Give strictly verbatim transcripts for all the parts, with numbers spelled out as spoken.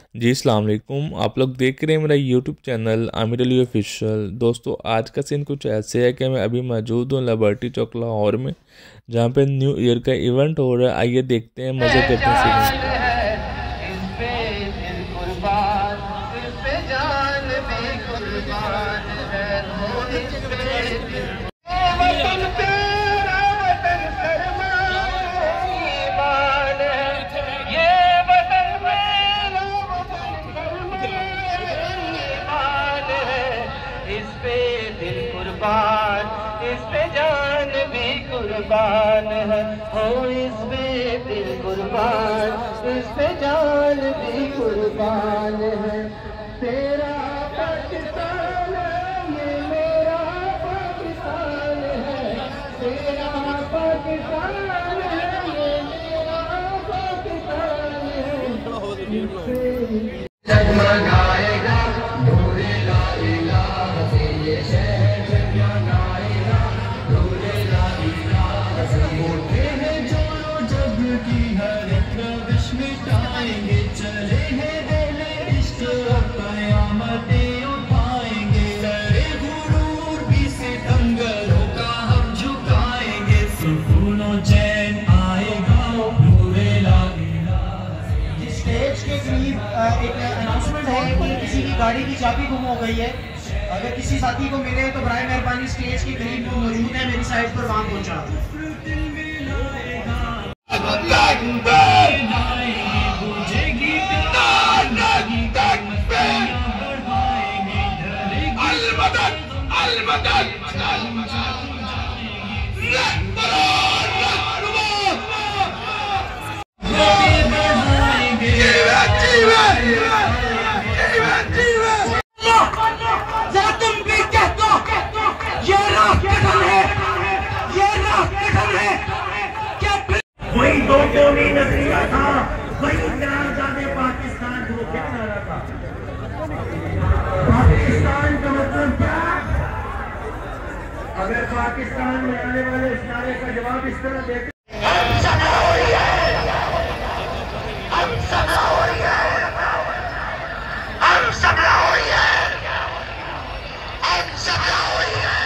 जी अस्सलाम वालेकुम। आप लोग देख रहे हैं मेरा YouTube channel Aamir Ali official. दोस्तों आज का सीन कुछ ऐसे है कि मैं अभी मौजूद हूँ लिबर्टी चौक लाहौर में, जहाँ पे न्यू ईयर का इवेंट हो रहा है। आइए देखते हैं, मज़े करते हैं सीन में। इस पे जान भी कुर्बान है, हो इस पे दिल कुर्बान, इस पे जान भी कुर्बान है। तेरा पाकिस्तान ये मेरा पाकिस्तान है, तेरा पाकिस्तान ये मेरा पाकिस्तान है। जगमगाएगा नूरे ला इलाहा से ये शहर जगमगाएगा, नूरे ला इलाहा से होते हैं जोरो जग की हर एक रविश मिटाएंगे, चले हैं बेले इश्क कयामतें उठाएंगे, सरे गुरूर भी से दंगलों का हम झुकाएंगे, सुकून और चैन आएगा नूरे ला इलाहा से। स्टेज के करीब एक अनाउंसमेंट है कि किसी की गाड़ी की चाबी गुम हो गई है। अगर किसी साथी को मिले तो बराए मेहरबानी स्टेज के करीब जो मौजूद है मेरी साइड पर वहां पहुंचा। वही दो कौमी नजरिया था, वही आजाद पाकिस्तान को क्या नारा था। पाकिस्तान का मतलब क्या? अगर पाकिस्तान में आने वाले इस नारे का जवाब इस तरह देते, हम सब हो रही है, हम सब हो रही है, हम सब हो रही है, हम सब हो रही है।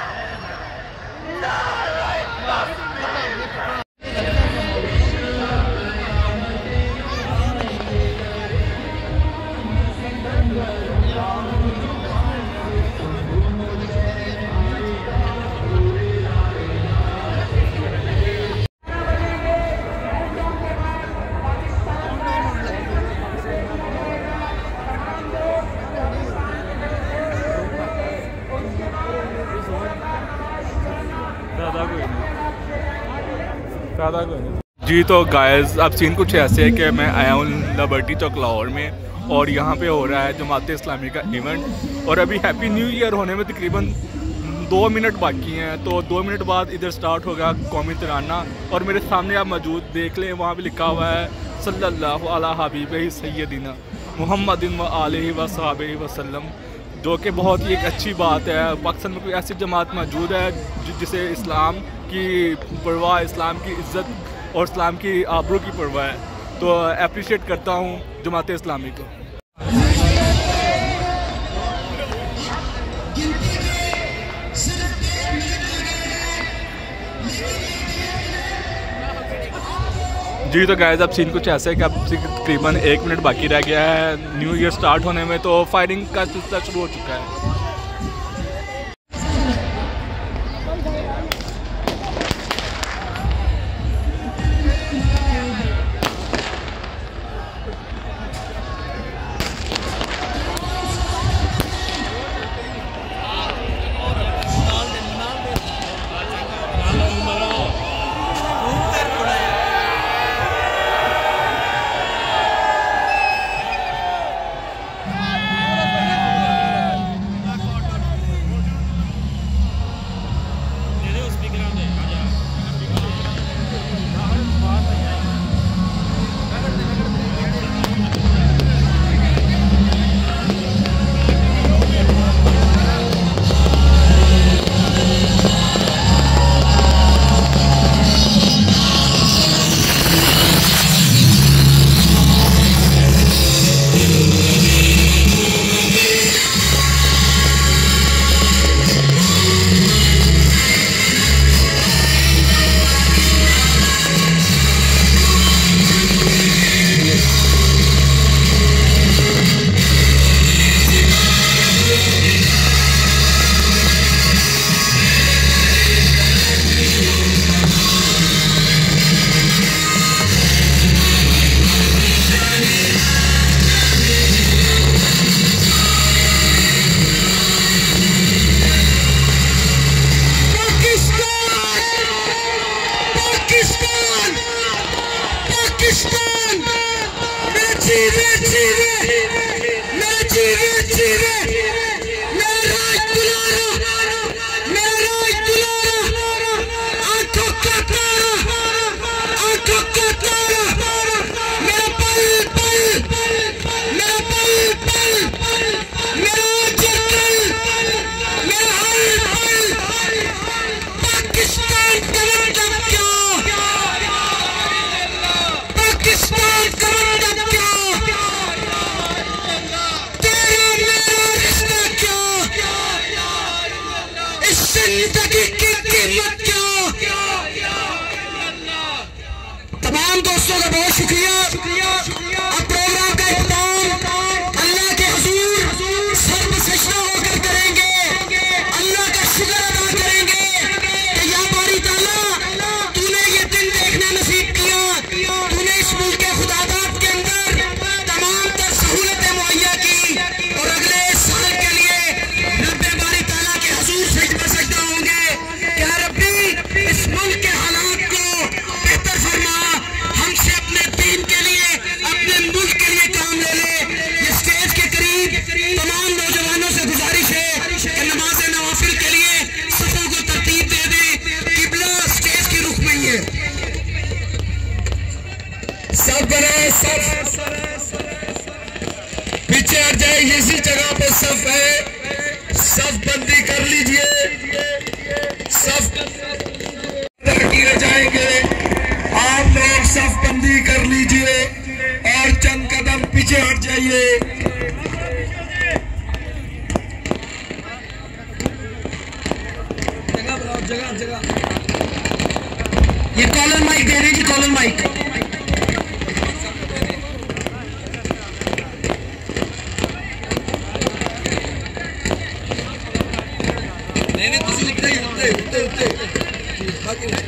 जी तो गाइस अब सीन कुछ ऐसे है कि मैं आया हूँ लिबर्टी चौक लाहौर में और यहाँ पे हो रहा है जमात इस्लामी का इवेंट, और अभी हैप्पी न्यू ईयर होने में तकरीबन दो मिनट बाकी हैं। तो दो मिनट बाद इधर स्टार्ट होगा कौमी तराना, और मेरे सामने आप मौजूद देख लें, वहाँ भी लिखा हुआ है सल्लल्लाहु अला हबीबिही सय्यदिना मुहम्मदिन व आलिहि व सहाबिहि वसल्लम, जो कि बहुत ही एक अच्छी बात है। पाकिस्तान में कोई ऐसी जमात मौजूद है जिसे इस्लाम की परवाह, इस्लाम की इज़्ज़त और इस्लाम की आबरू की परवाह है। तो अप्रिशिएट करता हूँ जमात इस्लामी को। जी तो गाइस अब सीन कुछ ऐसा है कि अब तकरीबन एक मिनट बाकी रह गया है न्यू ईयर स्टार्ट होने में, तो फायरिंग का सिलसिला शुरू हो चुका है। तमाम दोस्तों का बहुत शुक्रिया। अब प्रोग्राम का इख्तिताम अल्लाह के हुजूर सर्व सजदा होकर करेंगे, अल्लाह का शुक्र अदा करेंगे कि या बारी ताला तूने ये दिन देखना नसीब किया, तूने इस मुल्क के खुदादात के अंदर तमाम तर सहूलतें मुहैया की और अगले साल के लिए रब्बे बारी ताला के हुजूर सजदा सजदा होंगे। क्या रब्बी इस मुल्क के हालात को बेहतर फरमा, हमसे अपने दीन के लिए अपने मुल्क के लिए काम ले ले। ये स्टेज के करीब तमाम नौजवानों से गुजारिश है कि नमाज नवाफिल के लिए सफों को तरतीब दे दे। किबला स्टेज के रुख में ही है। सब बने, सब पीछे हट जाए, इसी जगह पे सब है, सब बंदी कर लीजिए, सब किए जाएंगे। आप लोग सफ बंदी कर लीजिए और चंद कदम पीछे हट जाइए। जगह बनाओ, जगह जगह। ये कॉलर माइक दे रहे जी, कॉलर माइक। नहीं नहीं तुम लिखते ही उठते उठते उठते बाकी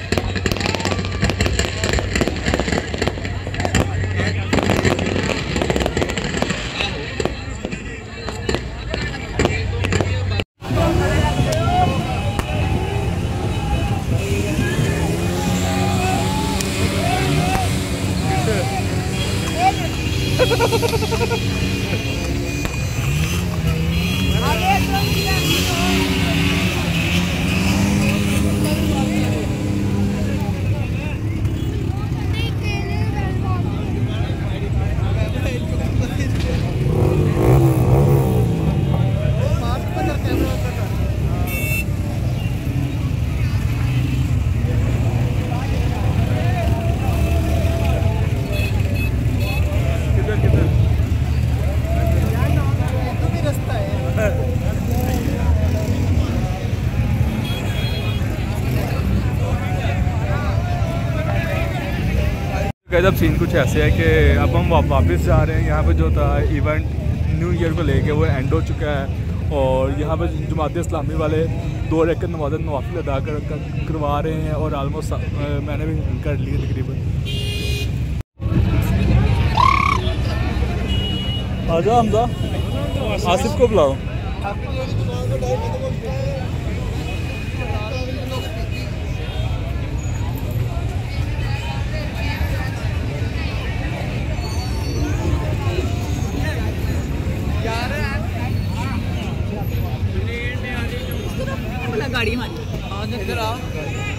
अब सीन कुछ ऐसे है कि अब हम वापस जा रहे हैं। यहाँ पे जो था इवेंट न्यू ईयर को लेके वो एंड हो चुका है और यहाँ पे जमात इस्लामी वाले दो रकअत नमाज़ नवाफिल अदा कर, कर करवा रहे हैं और आलमोस्ट मैंने भी कर ली तकरीबन। आजा हमजा, आसिफ को बुलाओ। गाड़ी हमारी इधर आओ।